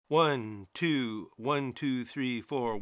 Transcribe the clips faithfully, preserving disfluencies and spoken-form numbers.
One, two, one, two, three, four.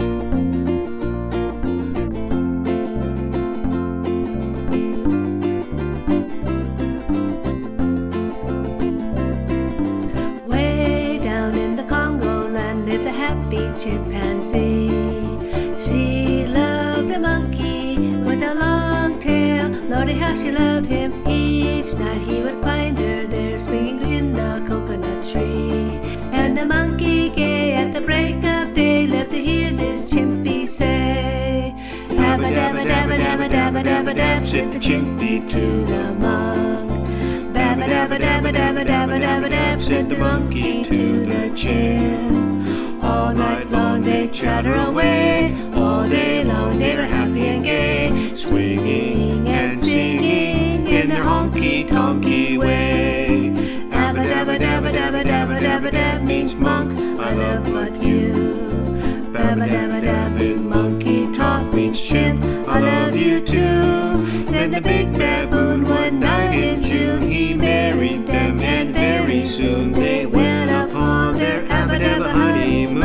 Way down in the Congo land lived a happy chimpanzee. She loved a monkey with a long tail. Lordy, how she loved him. Each night he would find her there swinging in the coconut tree. And the monkey, gay at the break of day, loved to hear this chimpy say, Dabba dabba dabba dabba dabba dabba dab, said the chimpy to the monk. Dabba dabba dabba dabba dabba dabba dab, said the monkey to the chimp. All night long they chatter away, all day long they were happy and gay, swinging and singing in their honky-tonky way. Dabba dabba dabba dabba dabba dabba dab means monk, I love but you. Dabba dabba dab in monkey talk means chimp, I love you too. Then the big baboon one night in June, he married them and very soon they went upon their abba dabba honeymoon.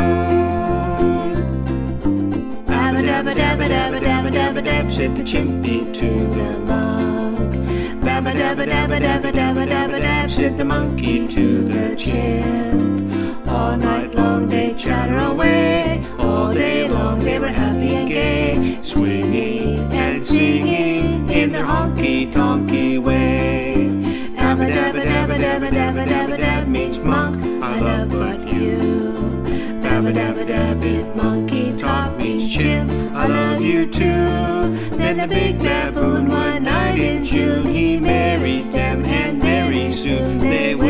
Abba dabba dabba dabba dabba dabba dab, said the chimpy to the monk. Dabba dabba dabba dabba dabba dabba dab, said the monkey to the chimp. All night long they chatter away, all day long they were happy and gay, swinging and singing in their honky-tonky way. Dabba dabba dabba dabba dabba dabba dab means monk, I love but you. Dabba dabba dab in monkey talk means chimp, I love you too. Then the big baboon one night in June, he married them and very soon they